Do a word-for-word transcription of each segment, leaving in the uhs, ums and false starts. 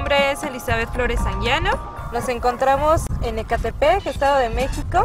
nombre es Elizabeth Flores Anguiano. Nos encontramos en Ecatepec, Estado de México.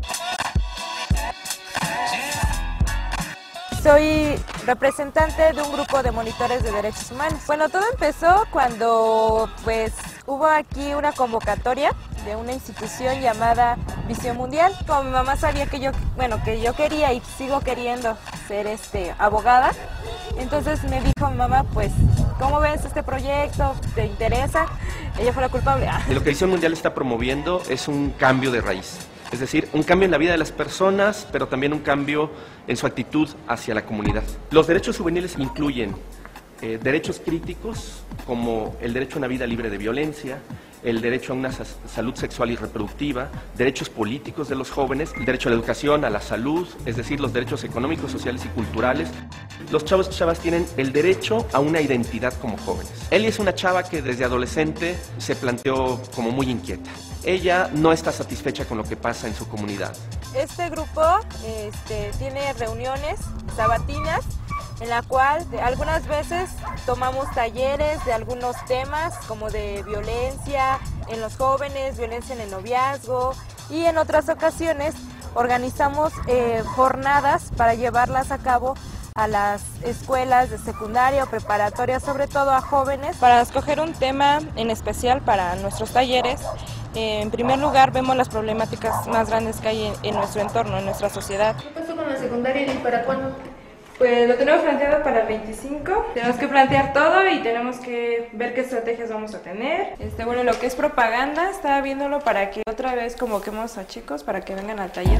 Soy representante de un grupo de monitores de derechos humanos. Bueno, todo empezó cuando pues hubo aquí una convocatoria de una institución llamada Visión Mundial. Como mi mamá sabía que yo, bueno, que yo quería y sigo queriendo ser este, abogada, entonces me dijo mi mamá, pues, ¿cómo ves este proyecto? ¿Te interesa? Ella fue la culpable. Lo que Visión Mundial está promoviendo es un cambio de raíz. Es decir, un cambio en la vida de las personas, pero también un cambio en su actitud hacia la comunidad. Los derechos juveniles incluyen eh, derechos críticos, como el derecho a una vida libre de violencia, el derecho a una salud sexual y reproductiva, derechos políticos de los jóvenes, el derecho a la educación, a la salud, es decir, los derechos económicos, sociales y culturales. Los chavos y chavas tienen el derecho a una identidad como jóvenes. Eli es una chava que desde adolescente se planteó como muy inquieta. Ella no está satisfecha con lo que pasa en su comunidad. Este grupo este, tiene reuniones sabatinas en la cual algunas veces tomamos talleres de algunos temas como de violencia en los jóvenes, violencia en el noviazgo, y en otras ocasiones organizamos eh, jornadas para llevarlas a cabo a las escuelas de secundaria o preparatoria, sobre todo a jóvenes, para escoger un tema en especial para nuestros talleres. Eh, en primer lugar, vemos las problemáticas más grandes que hay en, en nuestro entorno, en nuestra sociedad. ¿Qué pasó con la secundaria y para cuándo? Pues lo tenemos planteado para el veinticinco. Tenemos que plantear todo y tenemos que ver qué estrategias vamos a tener. Este, bueno, lo que es propaganda, estaba viéndolo para que otra vez convoquemos a chicos para que vengan al taller.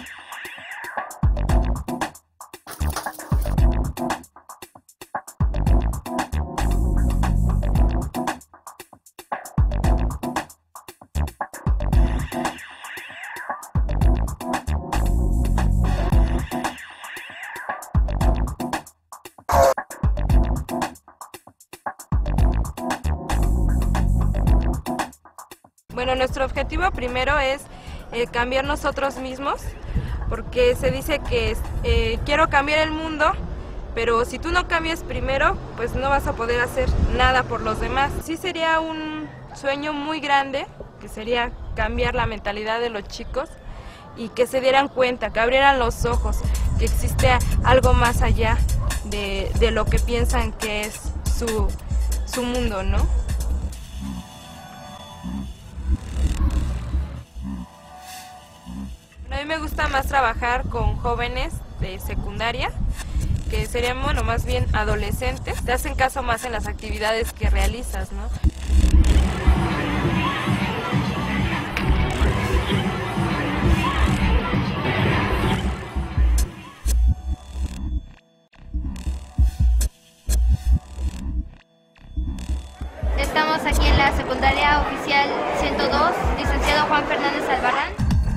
Bueno, nuestro objetivo primero es eh, cambiar nosotros mismos, porque se dice que eh, quiero cambiar el mundo, pero si tú no cambias primero, pues no vas a poder hacer nada por los demás. Sí sería un sueño muy grande, que sería cambiar la mentalidad de los chicos y que se dieran cuenta, que abrieran los ojos, que existe algo más allá de, de lo que piensan que es su, su mundo, ¿no? A mí me gusta más trabajar con jóvenes de secundaria, que serían, bueno, más bien adolescentes. Te hacen caso más en las actividades que realizas, ¿no? Estamos aquí en la secundaria oficial ciento dos, licenciado Juan Fernández Albarrán.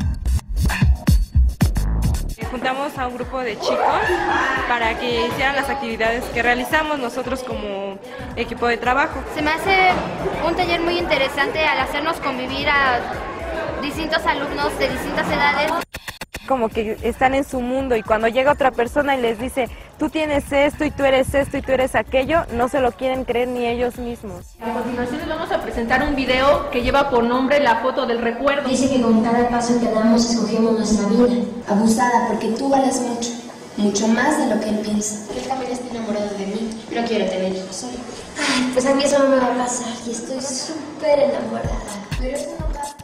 Juntamos a un grupo de chicos para que hicieran las actividades que realizamos nosotros como equipo de trabajo. Se me hace un taller muy interesante al hacernos convivir a distintos alumnos de distintas edades. Como que están en su mundo y cuando llega otra persona y les dice, tú tienes esto y tú eres esto y tú eres aquello, no se lo quieren creer ni ellos mismos. A continuación les vamos a presentar un video que lleva por nombre La foto del recuerdo. Dice que con cada paso que damos escogemos nuestra vida. Abusada, porque tú vales mucho, mucho más de lo que él piensa. Él también está enamorado de mí, pero quiero tener hijos solo. Ay, pues a mí eso no me va a pasar y estoy súper enamorada. Pero eso no pasa.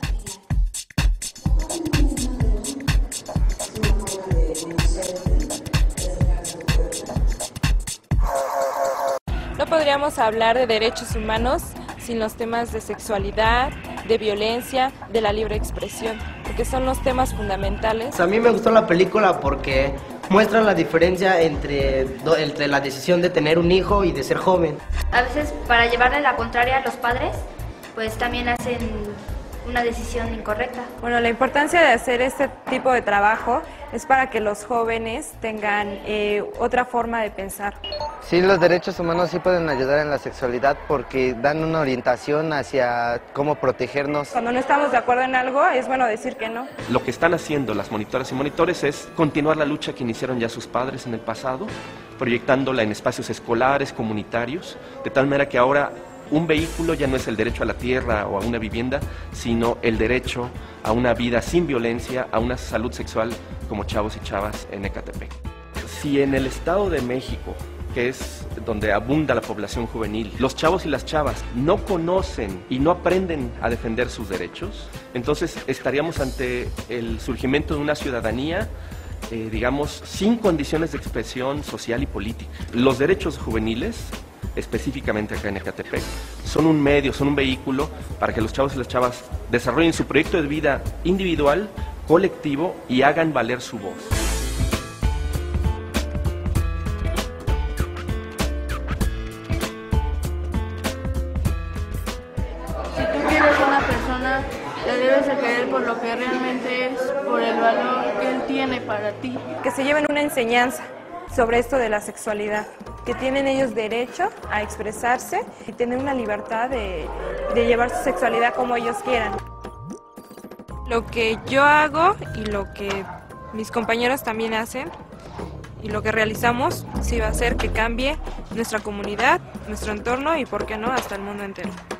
No podríamos hablar de derechos humanos sin los temas de sexualidad, de violencia, de la libre expresión, porque son los temas fundamentales. A mí me gustó la película porque muestra la diferencia entre, entre la decisión de tener un hijo y de ser joven. A veces para llevarle la contraria a los padres, pues también hacen una decisión incorrecta. Bueno, la importancia de hacer este tipo de trabajo es para que los jóvenes tengan eh, otra forma de pensar. Sí, los derechos humanos sí pueden ayudar en la sexualidad porque dan una orientación hacia cómo protegernos. Cuando no estamos de acuerdo en algo, es bueno decir que no. Lo que están haciendo las monitoras y monitores es continuar la lucha que iniciaron ya sus padres en el pasado, proyectándola en espacios escolares, comunitarios, de tal manera que ahora un vehículo ya no es el derecho a la tierra o a una vivienda, sino el derecho a una vida sin violencia, a una salud sexual como chavos y chavas en Ecatepec. Si en el Estado de México, que es donde abunda la población juvenil, los chavos y las chavas no conocen y no aprenden a defender sus derechos, entonces estaríamos ante el surgimiento de una ciudadanía, eh, digamos, sin condiciones de expresión social y política. Los derechos juveniles, específicamente acá en Ecatepec, son un medio, son un vehículo para que los chavos y las chavas desarrollen su proyecto de vida individual, colectivo y hagan valer su voz. Te debes de querer por lo que realmente es, por el valor que él tiene para ti. Que se lleven una enseñanza sobre esto de la sexualidad, que tienen ellos derecho a expresarse y tener una libertad de, de llevar su sexualidad como ellos quieran. Lo que yo hago y lo que mis compañeros también hacen y lo que realizamos sí va a hacer que cambie nuestra comunidad, nuestro entorno y, por qué no, hasta el mundo entero.